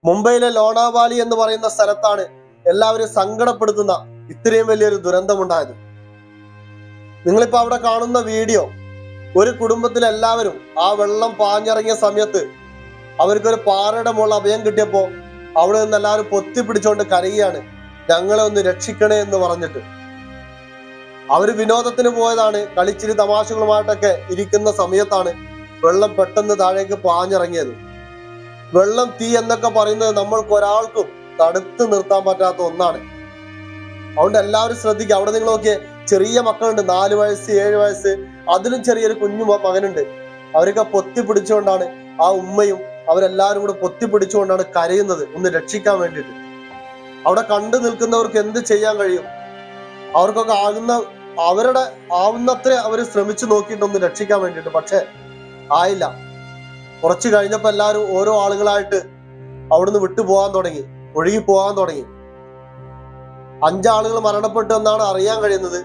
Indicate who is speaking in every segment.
Speaker 1: മുംബൈയിലെ ലോണാവാലി എന്ന് പറയുന്ന സ്ഥലത്താണ് എല്ലാവരും സങ്കടപ്പെടുത്തുന്ന ഇത്രയും വലിയൊരു ദുരന്തമുണ്ടായത്. നിങ്ങളിപ്പോ അവിടെ കാണുന്ന വീഡിയോ, ഒരു കുടുംബത്തിലെല്ലാവരും ആ വെള്ളം പാഞ്ഞിറങ്ങിയ സമയത്ത് അവർക്കൊരു പാറയുടെ മുകളിൽ അഭയം കിട്ടിയപ്പോ അവിടെ നിന്ന് എല്ലാവരും പൊത്തിപ്പിടിച്ചുകൊണ്ട് കരയുകയാണ്, ഞങ്ങളെ ഒന്ന് രക്ഷിക്കണേ എന്ന് പറഞ്ഞിട്ട്. അവര് വിനോദത്തിന് പോയതാണ്, കളിച്ചിരി തമാശകളുമായിട്ടൊക്കെ ഇരിക്കുന്ന സമയത്താണ് വെള്ളം പെട്ടെന്ന് താഴേക്ക് പാഞ്ഞിറങ്ങിയത്. വെള്ളം, തീ എന്നൊക്കെ പറയുന്നത് നമ്മൾക്ക് ഒരാൾക്കും തടുത്തു നിർത്താൻ പറ്റാത്ത ഒന്നാണ്. അതുകൊണ്ട് എല്ലാവരും ശ്രദ്ധിക്കുക. അവിടെ നിങ്ങൾ നോക്കിയേ, ചെറിയ മക്കളുണ്ട്, 4 വയസ്സ് 7 വയസ്സ്, അതിലും ചെറിയൊരു കുഞ്ഞു മകനുണ്ട്. അവരൊക്കെ പൊത്തിപ്പിടിച്ചുകൊണ്ടാണ്, ആ ഉമ്മയും അവരെല്ലാവരും കൂടെ പൊത്തിപ്പിടിച്ചുകൊണ്ടാണ് കരയുന്നത്, ഒന്ന് രക്ഷിക്കാൻ വേണ്ടിയിട്ട്. അവിടെ കണ്ടു നിൽക്കുന്നവർക്ക് എന്ത് ചെയ്യാൻ കഴിയും? അവർക്കൊക്കെ അവരുടെ ആവുന്നത്ര അവർ ശ്രമിച്ചു നോക്കിയിട്ടൊന്ന് രക്ഷിക്കാൻ വേണ്ടിയിട്ട്, പക്ഷെ ആയില്ല. കുറച്ച് കഴിഞ്ഞപ്പോ എല്ലാവരും ഓരോ ആളുകളായിട്ട് അവിടുന്ന് വിട്ടുപോകാൻ തുടങ്ങി, ഒഴുകി പോകാൻ തുടങ്ങി. 5 ആളുകൾ മരണപ്പെട്ടു എന്നാണ് അറിയാൻ കഴിയുന്നത്.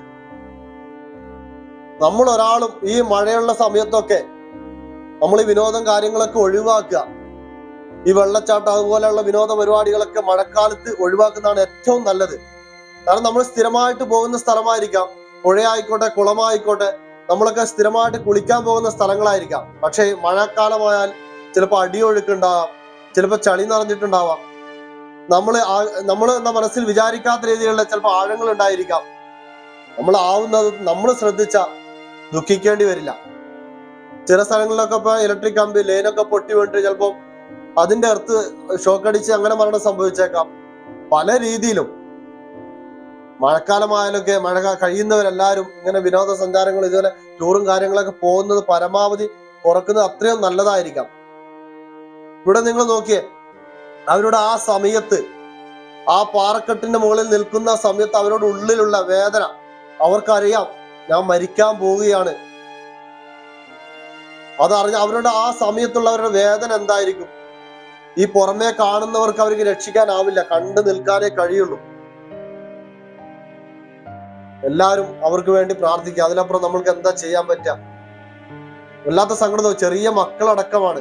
Speaker 1: നമ്മൾ ഒരാളും ഈ മഴയുള്ള സമയത്തൊക്കെ നമ്മൾ ഈ വിനോദം കാര്യങ്ങളൊക്കെ ഒഴിവാക്കുക. ഈ വെള്ളച്ചാട്ടം അതുപോലെയുള്ള വിനോദ പരിപാടികളൊക്കെ മഴക്കാലത്ത് ഒഴിവാക്കുന്നതാണ് ഏറ്റവും നല്ലത്. കാരണം നമ്മൾ സ്ഥിരമായിട്ട് പോകുന്ന സ്ഥലമായിരിക്കാം, പുഴയായിക്കോട്ടെ കുളമായിക്കോട്ടെ, നമ്മളൊക്കെ സ്ഥിരമായിട്ട് കുളിക്കാൻ പോകുന്ന സ്ഥലങ്ങളായിരിക്കാം. പക്ഷേ മഴക്കാലമായാൽ ചിലപ്പോൾ അടിയൊഴുക്കുണ്ടാവാം, ചിലപ്പോൾ ചളി നിറഞ്ഞിട്ടുണ്ടാവാം, നമ്മൾ എന്താ മനസ്സിൽ വിചാരിക്കാത്ത രീതിയിലുള്ള ചിലപ്പോൾ ആഴങ്ങൾ ഉണ്ടായിരിക്കാം. നമ്മൾ ആവുന്നത് നമ്മൾ ശ്രദ്ധിച്ച ദുഃഖിക്കേണ്ടി വരില്ല. ചില സ്ഥലങ്ങളിലൊക്കെ ഇപ്പൊ ഇലക്ട്രിക് കമ്പി ലൈനൊക്കെ പൊട്ടി വീണിട്ട് ചിലപ്പോൾ അതിന്റെ അടുത്ത് ഷോക്കടിച്ച് അങ്ങനെ മരണം സംഭവിച്ചേക്കാം. പല രീതിയിലും മഴക്കാലമായാലൊക്കെ മഴ കഴിയുന്നവരെല്ലാവരും ഇങ്ങനെ വിനോദസഞ്ചാരങ്ങൾ ഇതുപോലെ ടൂറും കാര്യങ്ങളൊക്കെ പോകുന്നത് പരമാവധി കുറക്കുന്നത് അത്രയും നല്ലതായിരിക്കാം. ഇവിടെ നിങ്ങൾ നോക്കിയേ, അവരുടെ ആ സമയത്ത് ആ പാറക്കെട്ടിന്റെ മുകളിൽ നിൽക്കുന്ന സമയത്ത് അവരുടെ ഉള്ളിലുള്ള വേദന അവർക്കറിയാം, ഞാൻ മരിക്കാൻ പോവുകയാണ്. അതറിഞ്ഞ അവരുടെ ആ സമയത്തുള്ളവരുടെ വേദന എന്തായിരിക്കും? ഈ പുറമേ കാണുന്നവർക്ക് അവർക്ക് രക്ഷിക്കാനാവില്ല, കണ്ടു നിൽക്കാനേ കഴിയുള്ളൂ. എല്ലാവരും അവർക്ക് വേണ്ടി പ്രാർത്ഥിക്കുക. അതിനപ്പുറം നമ്മൾക്ക് എന്താ ചെയ്യാൻ പറ്റുക? വല്ലാത്ത സങ്കടം. ചെറിയ മക്കളടക്കമാണ്.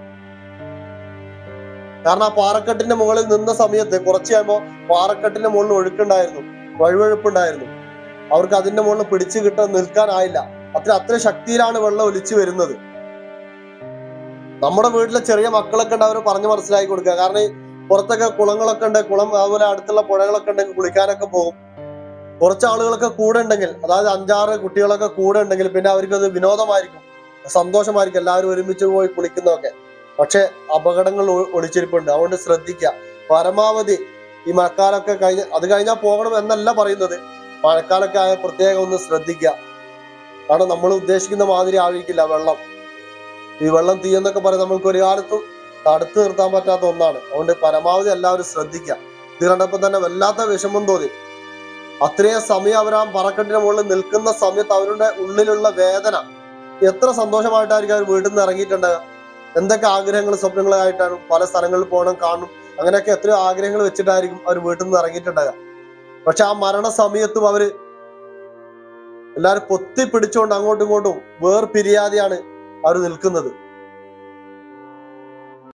Speaker 1: കാരണം ആ പാറക്കെട്ടിന്റെ മുകളിൽ നിന്ന സമയത്ത് കുറച്ച് കഴിയുമ്പോൾ പാറക്കെട്ടിന്റെ മുകളിൽ ഒഴുക്കുണ്ടായിരുന്നു, വഴുവഴുപ്പുണ്ടായിരുന്നു. അവർക്ക് അതിന്റെ മുകളിൽ പിടിച്ചു നിൽക്കാനായില്ല. അത്ര ശക്തിയിലാണ് വെള്ളം ഒലിച്ചു വരുന്നത്. നമ്മുടെ വീട്ടിലെ ചെറിയ മക്കളൊക്കെ ഉണ്ട്, അവർ പറഞ്ഞു മനസ്സിലാക്കി കൊടുക്കുക. കാരണം ഈ പുറത്തൊക്കെ കുളങ്ങളൊക്കെ ഉണ്ട്, കുളം അതുപോലെ അടുത്തുള്ള പുഴകളൊക്കെ ഉണ്ടെങ്കിൽ കുളിക്കാനൊക്കെ പോകും. കുറച്ച് ആളുകളൊക്കെ കൂടെ ഉണ്ടെങ്കിൽ, അതായത് 5-6 കുട്ടികളൊക്കെ കൂടെ ഉണ്ടെങ്കിൽ പിന്നെ അവർക്കത് വിനോദമായിരിക്കും, സന്തോഷമായിരിക്കും, എല്ലാവരും ഒരുമിച്ച് പോയി കുളിക്കുന്നതൊക്കെ. പക്ഷെ അപകടങ്ങൾ ഒളിച്ചിരിപ്പുണ്ട്. അതുകൊണ്ട് ശ്രദ്ധിക്കുക. പരമാവധി ഈ മഴക്കാലമൊക്കെ അത് കഴിഞ്ഞാൽ പോകണം എന്നല്ല പറയുന്നത്, മഴക്കാലമൊക്കെ ആയ പ്രത്യേകം ഒന്ന് ശ്രദ്ധിക്കുക. കാരണം നമ്മൾ ഉദ്ദേശിക്കുന്ന മാതിരി ആയിരിക്കില്ല വെള്ളം. ഈ വെള്ളം, തീ എന്നൊക്കെ പറയും, നമ്മൾക്ക് ഒരു കാലത്തും തടുത്തു നിർത്താൻ പറ്റാത്ത ഒന്നാണ്. അതുകൊണ്ട് പരമാവധി എല്ലാവരും ശ്രദ്ധിക്കുക. ഇത് കണ്ടപ്പോൾ തന്നെ വല്ലാത്ത വിഷമം തോന്നി. അത്രയും സമയം അവർ ആ പറക്കെട്ടിന്റെ മുകളിൽ നിൽക്കുന്ന സമയത്ത് അവരുടെ ഉള്ളിലുള്ള വേദന, എത്ര സന്തോഷമായിട്ടായിരിക്കും അവർ വീട്ടിൽ നിന്ന് ഇറങ്ങിയിട്ടുണ്ടാകുക. എന്തൊക്കെ ആഗ്രഹങ്ങൾ സ്വപ്നങ്ങളായിട്ടാണ്, പല സ്ഥലങ്ങളിൽ പോകണം, കാണണം, അങ്ങനെയൊക്കെ എത്രയോ ആഗ്രഹങ്ങൾ വെച്ചിട്ടായിരിക്കും അവർ വീട്ടിൽ നിന്ന് ഇറങ്ങിയിട്ടുണ്ടാകുക. പക്ഷെ ആ മരണ സമയത്തും അവര് എല്ലാവരും പൊത്തിപ്പിടിച്ചുകൊണ്ട് അങ്ങോട്ടും ഇങ്ങോട്ടും വേർപിരിയാതെയാണ് അവർ നിൽക്കുന്നത്.